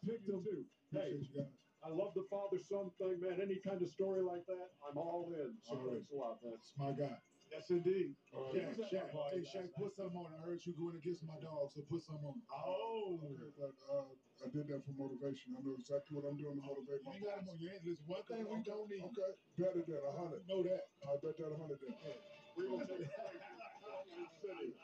picked him. Hey, Appreciate you guys. I love the father-son thing, man. Any kind of story like that, I'm all in. So All right. thanks a lot, man. That's my guy. Yes, indeed. Shaq, hey, Shaq, put some on. I heard you going against my dog, so put some on. Oh. Okay, but I did that for motivation. I know exactly what I'm doing to motivate my You ain't got him on. You ain't listen. One thing we don't need. Okay, better than 100. You know that. I bet that 100 then. We will take a break.